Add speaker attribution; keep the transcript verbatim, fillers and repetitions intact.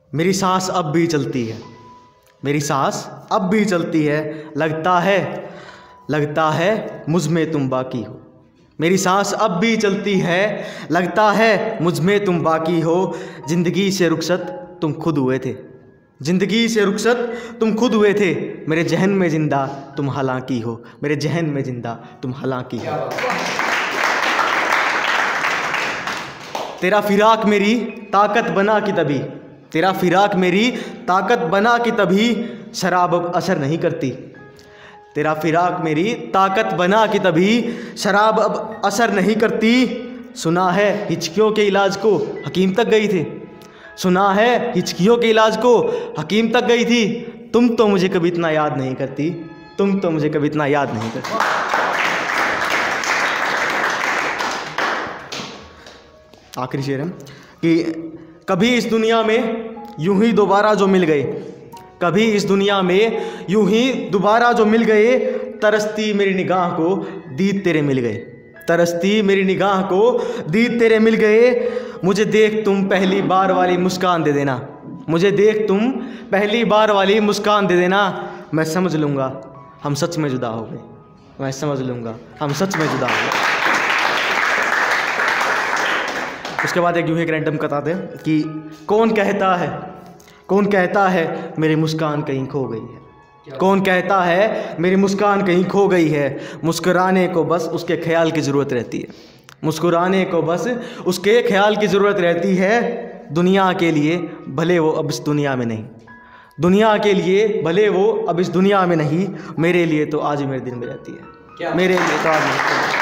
Speaker 1: मेरी सांस अब भी चलती है, मेरी सांस अब भी चलती है, लगता है लगता है मुझ में तुम बाकी हो। मेरी सांस अब भी चलती है, लगता है मुझ में तुम बाकी हो। ज़िंदगी से रुखसत तुम खुद हुए थे, ज़िंदगी से रुखसत तुम खुद हुए थे। मेरे जहन में जिंदा तुम हालांकि हो, मेरे जहन में जिंदा तुम हालांकि हो। तेरा फिराक मेरी ताकत बना कि तभी, तेरा फिराक मेरी ताकत बना कि तभी शराब अब असर नहीं करती। तेरा फिराक मेरी ताकत बना कि तभी शराब अब असर नहीं करती। सुना है हिचकियों के इलाज को हकीम तक गई थी, सुना है हिचकियों के इलाज को हकीम तक गई थी। तुम तो मुझे कभी इतना याद नहीं करती, तुम तो मुझे कभी इतना याद नहीं करती। आखिरी शेर है कि कभी इस दुनिया में यूं ही दोबारा जो मिल गए, कभी इस दुनिया में यूं ही दोबारा जो मिल गए। तरसती मेरी निगाह को दीद तेरे मिल गए, तरसती मेरी निगाह को दीद तेरे मिल गए। मुझे देख तुम पहली बार वाली मुस्कान दे देना, मुझे देख तुम पहली बार वाली मुस्कान दे देना। मैं समझ लूँगा हम सच में जुदा हो गए, मैं समझ लूँगा हम सच में जुदा हो गए। उसके बाद एक यूँ ही एक रैंडम बताते हैं कि कौन कहता है, कौन कहता है मेरी मुस्कान कहीं खो गई है, कौन कहता है मेरी मुस्कान कहीं खो गई है। मुस्कुराने को बस उसके ख्याल की ज़रूरत रहती है, मुस्कुराने को बस उसके ख्याल की ज़रूरत रहती है। दुनिया के लिए भले वो अब इस दुनिया में नहीं, दुनिया के लिए भले वो अब इस दुनिया में नहीं, मेरे लिए तो आज मेरे दिल में रहती है, मेरे लिए तो आज